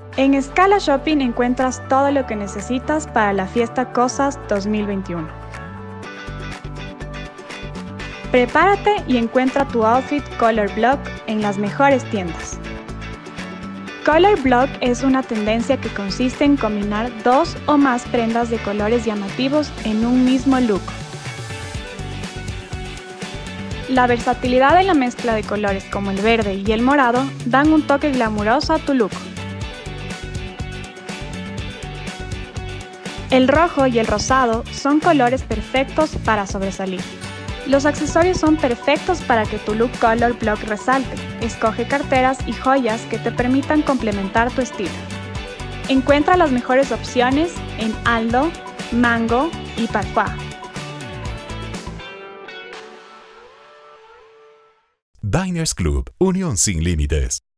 En Scala Shopping encuentras todo lo que necesitas para la fiesta Cosas 2021. Prepárate y encuentra tu outfit Color Block en las mejores tiendas. Color Block es una tendencia que consiste en combinar 2 o más prendas de colores llamativos en un mismo look. La versatilidad en la mezcla de colores como el verde y el morado dan un toque glamuroso a tu look. El rojo y el rosado son colores perfectos para sobresalir. Los accesorios son perfectos para que tu look Color Block resalte. Escoge carteras y joyas que te permitan complementar tu estilo. Encuentra las mejores opciones en Aldo, Mango y Parfois. Diners Club, unión sin límites.